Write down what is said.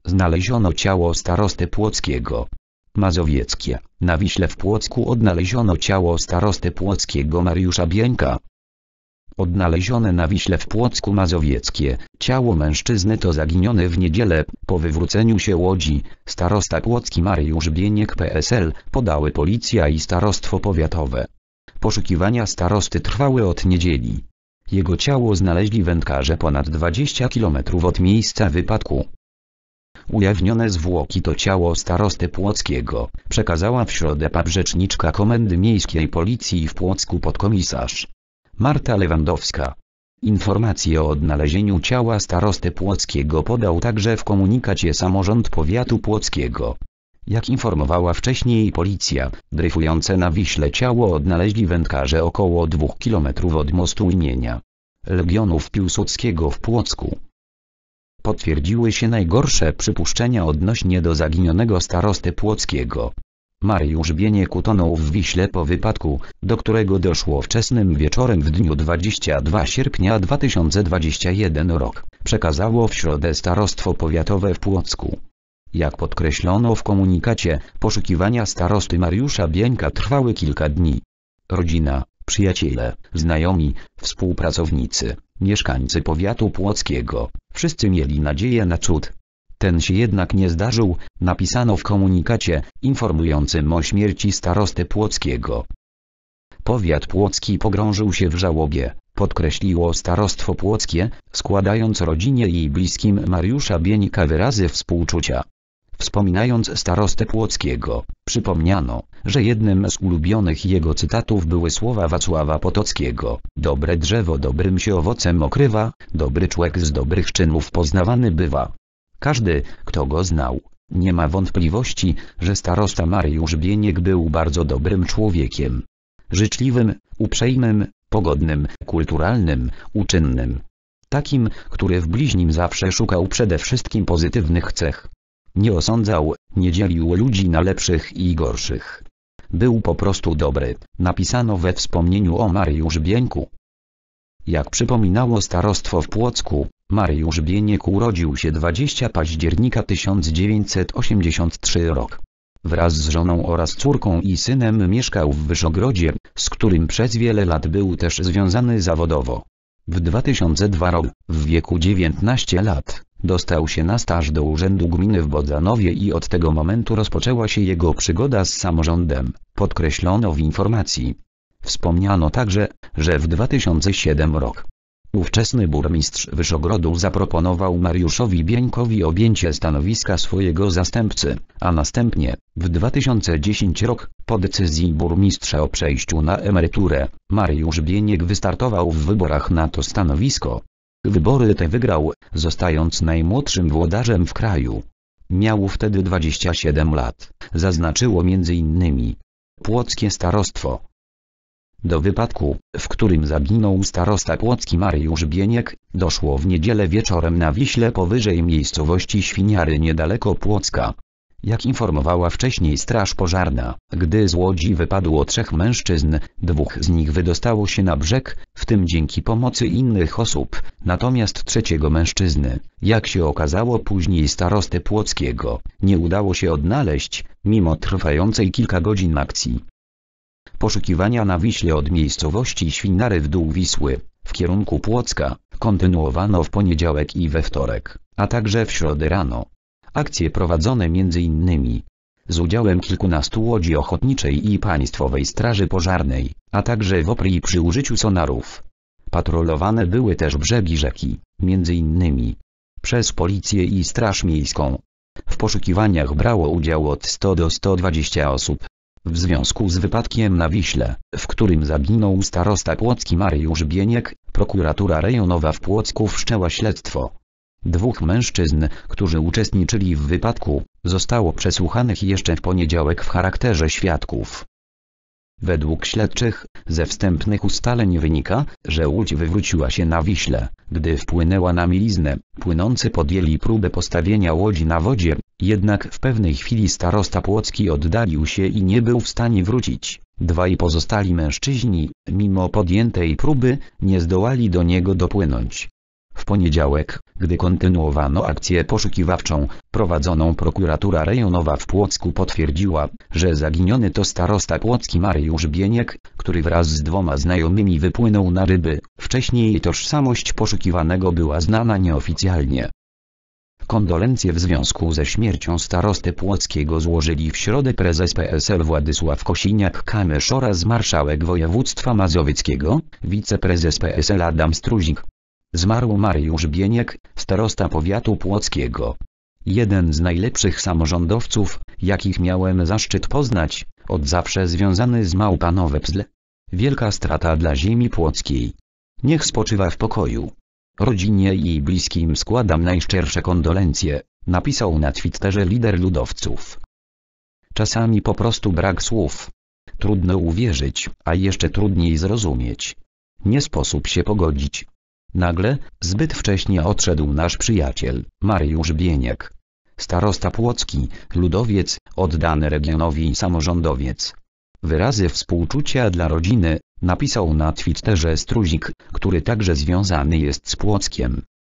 Znaleziono ciało starosty płockiego. Mazowieckie. Na Wiśle w Płocku odnaleziono ciało starosty płockiego Mariusza Bieńka. Odnalezione na Wiśle w Płocku Mazowieckie ciało mężczyzny to zaginiony w niedzielę, po wywróceniu się łodzi, starosta płocki Mariusz Bieniek PSL, podały policja i starostwo powiatowe. Poszukiwania starosty trwały od niedzieli. Jego ciało znaleźli wędkarze ponad 20 km od miejsca wypadku. Ujawnione zwłoki to ciało starosty płockiego przekazała w środę rzeczniczka Komendy Miejskiej Policji w Płocku podkomisarz Marta Lewandowska. Informacje o odnalezieniu ciała starosty płockiego podał także w komunikacie samorząd powiatu płockiego. Jak informowała wcześniej policja, dryfujące na Wiśle ciało odnaleźli wędkarze około 2 km od mostu imienia Legionów Piłsudskiego w Płocku. Potwierdziły się najgorsze przypuszczenia odnośnie do zaginionego starosty płockiego. Mariusz Bieniek utonął w Wiśle po wypadku, do którego doszło wczesnym wieczorem w dniu 22 sierpnia 2021 rok, przekazało w środę starostwo powiatowe w Płocku. Jak podkreślono w komunikacie, poszukiwania starosty Mariusza Bieńka trwały kilka dni. Rodzina, przyjaciele, znajomi, współpracownicy, mieszkańcy powiatu płockiego, wszyscy mieli nadzieję na cud. Ten się jednak nie zdarzył, napisano w komunikacie, informującym o śmierci starosty płockiego. Powiat płocki pogrążył się w żałobie, podkreśliło starostwo płockie, składając rodzinie i bliskim Mariusza Bieńka wyrazy współczucia. Wspominając starostę płockiego, przypomniano, że jednym z ulubionych jego cytatów były słowa Wacława Potockiego: dobre drzewo dobrym się owocem okrywa, dobry człowiek z dobrych czynów poznawany bywa. Każdy, kto go znał, nie ma wątpliwości, że starosta Mariusz Bieniek był bardzo dobrym człowiekiem. Życzliwym, uprzejmym, pogodnym, kulturalnym, uczynnym. Takim, który w bliźnim zawsze szukał przede wszystkim pozytywnych cech. Nie osądzał, nie dzielił ludzi na lepszych i gorszych. Był po prostu dobry, napisano we wspomnieniu o Mariusz Bieńku. Jak przypominało starostwo w Płocku, Mariusz Bieniek urodził się 20 października 1983 rok. Wraz z żoną oraz córką i synem mieszkał w Wyszogrodzie, z którym przez wiele lat był też związany zawodowo. W 2002 roku, w wieku 19 lat, dostał się na staż do Urzędu Gminy w Bodzanowie i od tego momentu rozpoczęła się jego przygoda z samorządem, podkreślono w informacji. Wspomniano także, że w 2007 roku ówczesny burmistrz Wyszogrodu zaproponował Mariuszowi Bieńkowi objęcie stanowiska swojego zastępcy, a następnie, w 2010 roku, po decyzji burmistrza o przejściu na emeryturę, Mariusz Bieniek wystartował w wyborach na to stanowisko. Wybory te wygrał, zostając najmłodszym włodarzem w kraju. Miał wtedy 27 lat, zaznaczyło m.in. Płockie Starostwo. Do wypadku, w którym zaginął starosta płocki Mariusz Bieniek, doszło w niedzielę wieczorem na Wiśle powyżej miejscowości Świniary niedaleko Płocka. Jak informowała wcześniej Straż Pożarna, gdy z łodzi wypadło 3 mężczyzn, 2 z nich wydostało się na brzeg, w tym dzięki pomocy innych osób, natomiast 3 mężczyzny, jak się okazało później starosty płockiego, nie udało się odnaleźć, mimo trwającej kilka godzin akcji. Poszukiwania na Wiśle od miejscowości Świniary w dół Wisły, w kierunku Płocka, kontynuowano w poniedziałek i we wtorek, a także w środę rano. Akcje prowadzone m.in. z udziałem kilkunastu łodzi ochotniczej i Państwowej Straży Pożarnej, a także w Opry przy użyciu sonarów. Patrolowane były też brzegi rzeki, m.in. przez Policję i Straż Miejską. W poszukiwaniach brało udział od 100 do 120 osób. W związku z wypadkiem na Wiśle, w którym zaginął starosta płocki Mariusz Bieniek, prokuratura rejonowa w Płocku wszczęła śledztwo. 2 mężczyzn, którzy uczestniczyli w wypadku, zostało przesłuchanych jeszcze w poniedziałek w charakterze świadków. Według śledczych, ze wstępnych ustaleń wynika, że łódź wywróciła się na Wiśle, gdy wpłynęła na mieliznę. Płynący podjęli próbę postawienia łodzi na wodzie, jednak w pewnej chwili starosta płocki oddalił się i nie był w stanie wrócić. 2 pozostali mężczyźni, mimo podjętej próby, nie zdołali do niego dopłynąć. W poniedziałek, Gdy kontynuowano akcję poszukiwawczą, prowadzoną prokuratura rejonowa w Płocku potwierdziła, że zaginiony to starosta płocki Mariusz Bieniek, który wraz z 2 znajomymi wypłynął na ryby. Wcześniej tożsamość poszukiwanego była znana nieoficjalnie. Kondolencje w związku ze śmiercią starosty płockiego złożyli w środę prezes PSL Władysław Kosiniak-Kamysz oraz marszałek województwa mazowieckiego, wiceprezes PSL Adam Struzik. Zmarł Mariusz Bieniek, starosta powiatu płockiego. Jeden z najlepszych samorządowców, jakich miałem zaszczyt poznać, od zawsze związany z Małpanowe Pzle. Wielka strata dla ziemi płockiej. Niech spoczywa w pokoju. Rodzinie i bliskim składam najszczersze kondolencje, napisał na Twitterze lider ludowców. Czasami po prostu brak słów. Trudno uwierzyć, a jeszcze trudniej zrozumieć. Nie sposób się pogodzić. Nagle, zbyt wcześnie odszedł nasz przyjaciel, Mariusz Bieniek. Starosta płocki, ludowiec, oddany regionowi samorządowiec. Wyrazy współczucia dla rodziny, napisał na Twitterze Struzik, który także związany jest z Płockiem.